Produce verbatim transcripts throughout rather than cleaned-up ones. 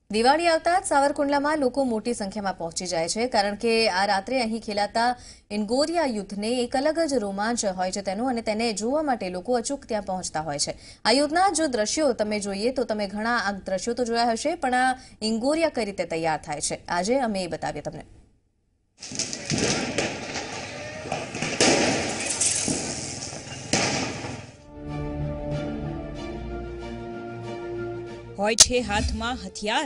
દિવાળી આવતા જ સાવરકુંડલામાં લોકો મોટી સંખ્યામાં પહોંચી જાય છે કારણ કે આ રાત્રે અહીં ખેલાતા ઇન્ગોરિયા યુદ્ધને એક અલગ જ રોમાંચ હોય છે તેનું અને તેને જોવા માટે લોકો અચૂક ત્યાં પહોંચતા હોય છે। આ યુદ્ધના જો દ્રશ્યો તમે જોઈએ તો તમે ઘણા આ દ્રશ્યો તો જોયા હશે, પણ આ ઇન્ગોરિયા કઈ રીતે તૈયાર થાય છે આજે અમે એ બતાવીએ તમને। હોય છે હાથમાં હથિયાર,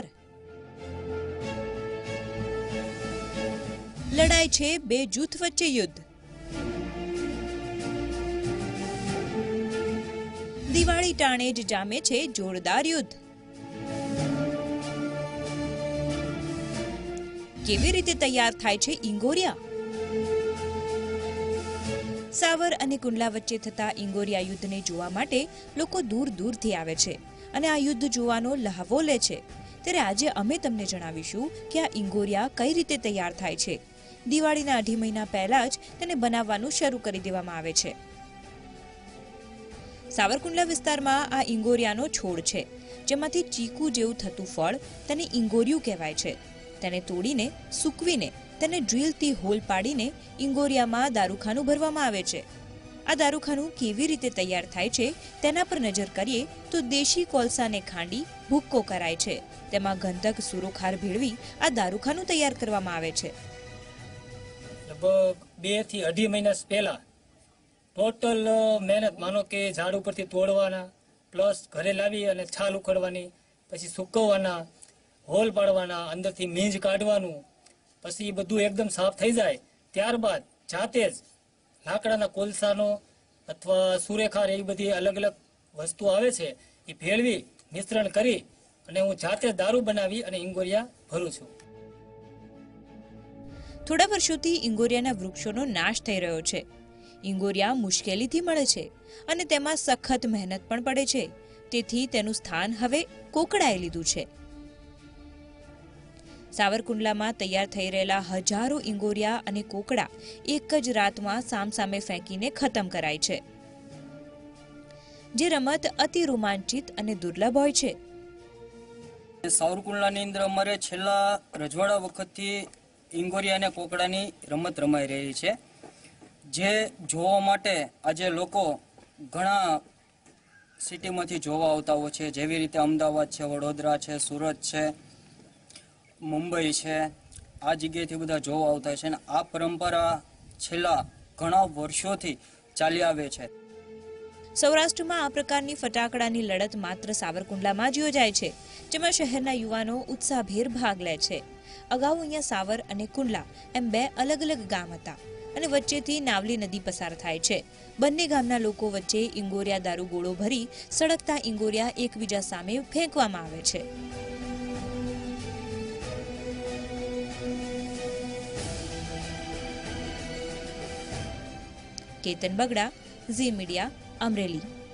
લડાઈ છે બે જૂથ વચ્ચે યુદ્ધ। દિવાળી ટાણે જ જામે છે જોરદાર યુદ્ધ। કેવી રીતે તૈયાર થાય છે ઇન્ગોરિયા? સાવર અને કુંડલા વચ્ચે થતા ઇન્ગોરિયા યુદ્ધને જોવા માટે લોકો દૂર દૂરથી આવે છે અને આ યુદ્ધ જોવાનો લહાવો લે છે। ત્યારે આજે અમે તમને જણાવીશું કે આ ઇન્ગોરિયા કઈ રીતે તૈયાર થાય છે। દિવાળીના અઢી મહિના પહેલા જ તેને બનાવવાનું શરૂ કરી દેવામાં આવે છે। સાવરકુંડલા વિસ્તારમાં આ ઇન્ગોરિયાનો છોડ છે, જેમાંથી ચીકુ જેવું થતું ફળ તેને ઇન્ગોરિયું કહેવાય છે। તેને તોડીને સૂકવીને તેને ડ્રીલથી હોલ પાડીને ઇન્ગોરિયામાં દારૂખાનું ભરવામાં આવે છે। આ દારૂખાનું કેવી રીતે તૈયાર થાય છે તેના પર નજર કરીએ તો દેશી કોલસાને ખાંડી ભૂક્કો કરાય છે, તેમાં ગંધક સુરોખાર ભેળવી આ દારૂખાનું તૈયાર કરવામાં આવે છે। લગભગ બે થી અઢી મહિના પહેલા ટોટલ મહેનત, માનો કે ઝાડ ઉપરથી તોડવાના, પ્લસ ઘરે લાવી અને છાલ ઉખડવાની, પછી સુકવવાના, હોલ પાડવાના, અંદરથી મીંજ કાઢવાનું, પછી બધું એકદમ સાફ થઈ જાય ત્યારબાદ જાતે જ લાકડાના કોલસાનો અથવા સુરેખાર એવી બધી અલગ અલગ વસ્તુ આવે છે એ ભેળવી મિશ્રણ કરી અને હું જાતે દારૂ બનાવી અને ઇન્ગોરિયા ભરું છું। થોડા વર્ષોથી ઇન્ગોરિયાના વૃક્ષોનો નાશ થઈ રહ્યો છે। ઇન્ગોરિયા મુશ્કેલીથી મળે છે અને તેમાં સખત મહેનત પણ પડે છે, તેથી તેનું સ્થાન હવે કોકડાએ લીધું છે। સાવરકુંડલામાં તૈયાર થઈ રહેલા હજારો ઇન્ગોરિયા અને કોકડા એક જ રાતમાં સામસામે ફેંકીને ખતમ કરાય છે, જે રમત અતિ રોમાંચિત અને દુર્લભ હોય છે। સાવરકુંડલાની અંદર અમારે છેલ્લા રજવાડા વખતથી ઇન્ગોરિયા અને કોકડાની રમત રમાઈ રહી છે, જે જોવા માટે આજે લોકો ઘણા સિટીમાંથી જોવા આવતા હોય છે। જેવી રીતે અમદાવાદ છે, વડોદરા છે, સુરત છે, મુંબઈ છે, આ જગ્યાએથી બધા જોવા આવતા હોય છે અને આ પરંપરા છેલ્લા ઘણા વર્ષોથી ચાલી આવે છે। સૌરાષ્ટ્રમાં આ પ્રકારની ફટાકડાની લડત માત્ર સાવરકુંડલામાં જ યોજાય છે, જેમાં શહેરના યુવાનો ઉત્સાહભેર ભાગ લે છે। અગાઉ અહીંયા સાવર અને કુંડલા એમ બે અલગ અલગ ગામ હતા અને વચ્ચેથી નાવલી નદી પસાર થાય છે। બંને ગામના લોકો વચ્ચે ઇન્ગોરિયા દારૂ ગોળો ભરી સળગતા ઇન્ગોરિયા એકબીજા સામે ફેંકવામાં આવે છે। Ketan Bagda, Zee media, Amreli.